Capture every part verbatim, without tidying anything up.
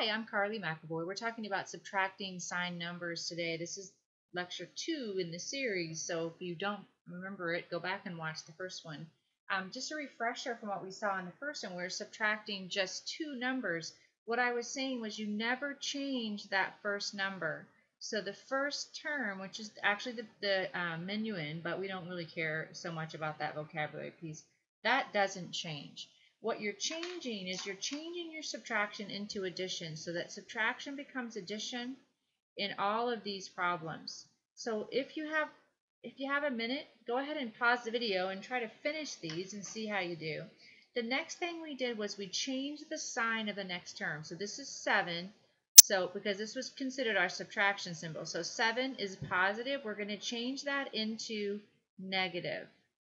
Hi, I'm Carly McAvoy. We're talking about subtracting signed numbers today. This is lecture two in the series, so if you don't remember it, go back and watch the first one. Um, just a refresher from what we saw in the first one, we're subtracting just two numbers. What I was saying was you never change that first number. So the first term, which is actually the, the um, minuend, but we don't really care so much about that vocabulary piece, that doesn't change. What you're changing is you're changing your subtraction into addition so that subtraction becomes addition in all of these problems. So if you have if you have a minute, go ahead and pause the video and try to finish these and see how you do. The next thing we did was we changed the sign of the next term. So this is seven. So because this was considered our subtraction symbol. So seven is positive. We're going to change that into negative.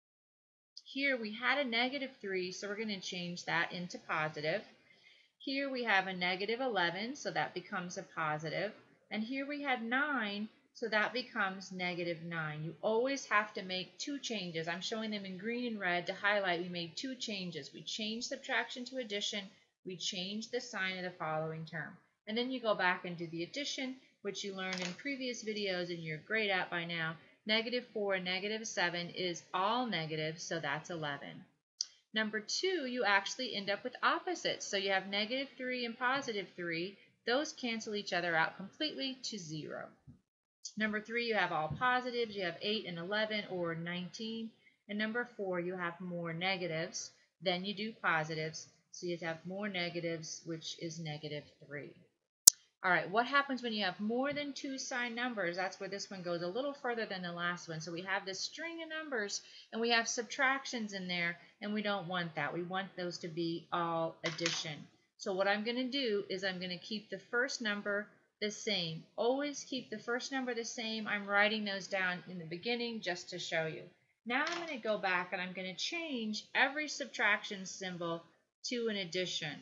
Here we had a negative three, so we're going to change that into positive. Here we have a negative eleven, so that becomes a positive. And here we had nine, so that becomes negative nine. You always have to make two changes. I'm showing them in green and red to highlight we made two changes. We changed subtraction to addition. We changed the sign of the following term. And then you go back and do the addition, which you learned in previous videos and you're great at by now. Negative four and negative seven is all negative, so that's eleven. Number two, you actually end up with opposites. So you have negative three and positive three. Those cancel each other out completely to zero. Number three, you have all positives. You have eight and eleven or nineteen. And number four, you have more negatives. Then you do positives. So you have more negatives, which is negative three. All right, what happens when you have more than two signed numbers? That's where this one goes a little further than the last one. So we have this string of numbers, and we have subtractions in there, and we don't want that. We want those to be all addition. So what I'm going to do is I'm going to keep the first number the same. Always keep the first number the same. I'm writing those down in the beginning just to show you. Now I'm going to go back, and I'm going to change every subtraction symbol to an addition.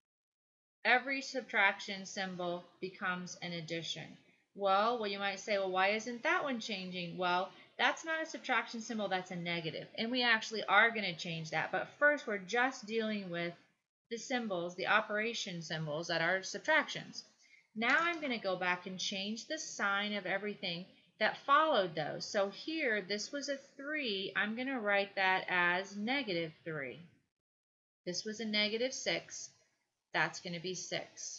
Every subtraction symbol becomes an addition. Well, well, you might say, well, why isn't that one changing? Well, that's not a subtraction symbol, that's a negative. And we actually are going to change that. But first, we're just dealing with the symbols, the operation symbols that are subtractions. Now I'm going to go back and change the sign of everything that followed those. So here, this was a three. I'm going to write that as negative three. This was a negative six. That's going to be six.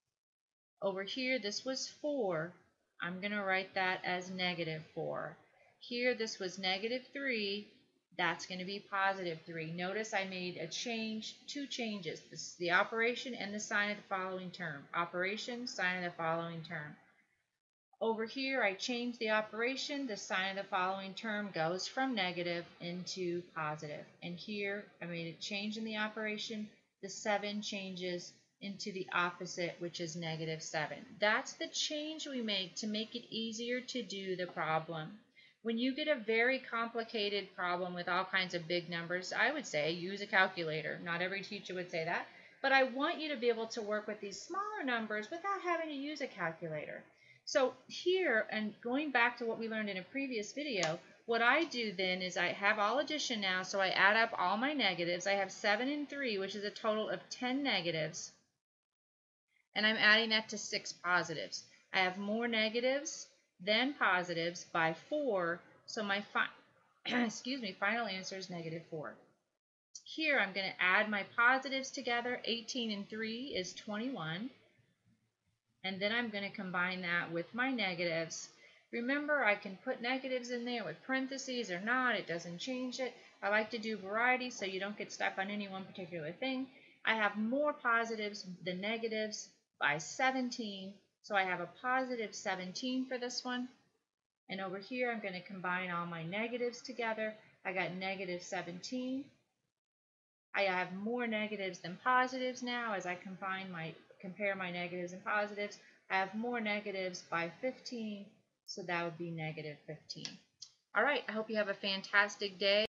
Over here, this was four. I'm going to write that as negative four. Here, this was negative three. That's going to be positive three. Notice I made a change, two changes. This is the operation and the sign of the following term. Operation, sign of the following term. Over here, I changed the operation. The sign of the following term goes from negative into positive. And here, I made a change in the operation. The seven changes into the opposite, which is negative seven. That's the change we make to make it easier to do the problem. When you get a very complicated problem with all kinds of big numbers, I would say use a calculator. Not every teacher would say that, but I want you to be able to work with these smaller numbers without having to use a calculator. So here, and going back to what we learned in a previous video, what I do then is I have all addition now, so I add up all my negatives. I have seven and three, which is a total of ten negatives. And I'm adding that to six positives. I have more negatives than positives by four, so my fi excuse me, final answer is negative four. Here I'm going to add my positives together. eighteen and three is twenty-one. And then I'm going to combine that with my negatives. Remember, I can put negatives in there with parentheses or not. It doesn't change it. I like to do variety so you don't get stuck on any one particular thing. I have more positives than negatives by seventeen. So I have a positive seventeen for this one. And over here, I'm going to combine all my negatives together. I got negative seventeen. I have more negatives than positives now as I combine my compare my negatives and positives. I have more negatives by fifteen, so that would be negative fifteen. All right, I hope you have a fantastic day.